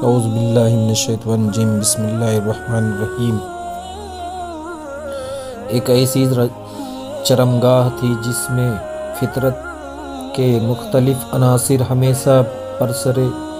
اعوذ باللہ من الشیطان الرجیم بسم اللہ الرحمن الرحیم۔ ایک ایسی چرمگاہ تھی جس میں فطرت کے مختلف عناصر ہمیشہ برسر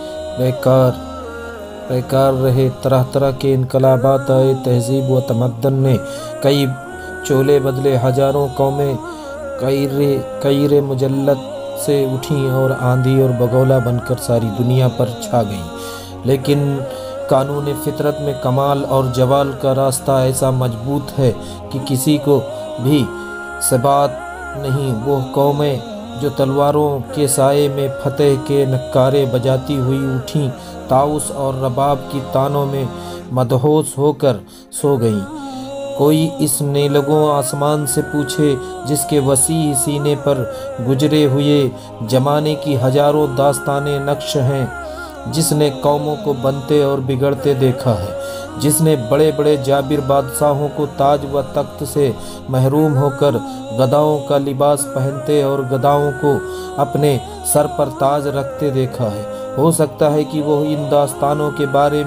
پیکار رہے۔ طرح طرح کے انقلابات آئے، تہذیب و تمدن نے کئی چولے بدلے، ہزاروں قومیں قعر مجلت سے اٹھیں اور آندھی اور بگولا بن کر ساری دنیا پر چھا گئیں، لیکن قانون فطرت میں کمال اور جوال کا راستہ ایسا مضبوط ہے کہ کسی کو بھی ثبات نہیں۔ وہ قومیں جو تلواروں کے سائے میں فتح کے نعرے بجاتی ہوئی اٹھیں، طاؤس اور رباب کی تانوں میں مدہوش ہو کر سو گئیں۔ کوئی اس نیلگوں آسمان سے پوچھے جس کے وسیع سینے پر گزرے ہوئے زمانے کی ہزاروں داستانیں نقش ہیں، جس نے قوموں کو بنتے اور بگڑتے دیکھا ہے، جس نے بڑے بڑے جابر بادشاہوں کو تاج و تخت سے محروم ہو کر گدھاؤں کا لباس پہنتے اور گدھاؤں کو اپنے سر پر تاج رکھتے دیکھا ہے۔ ہو سکتا ہے کہ وہ ان داستانوں کے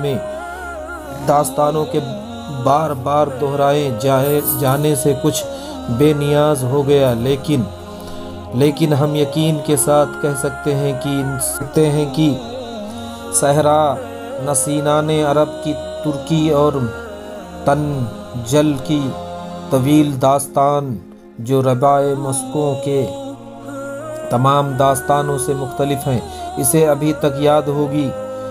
بار بار دہرائے جانے سے کچھ بے نیاز ہو گیا، لیکن ہم یقین کے ساتھ کہہ سکتے ہیں کہ صحرا نشینان عرب کی ترکی اور تنجل کی طویل داستان، جو رباع مسکوں کے تمام داستانوں سے مختلف ہیں، اسے ابھی تک یاد ہوگی۔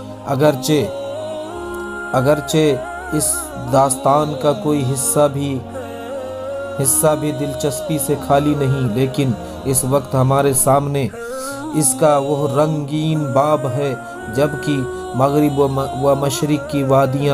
اگرچہ اس داستان کا کوئی حصہ بھی دلچسپی سے خالی نہیں، لیکن اس وقت ہمارے سامنے اس کا وہ رنگین باب ہے جبکہ مغرب و مشرق کی وادیاں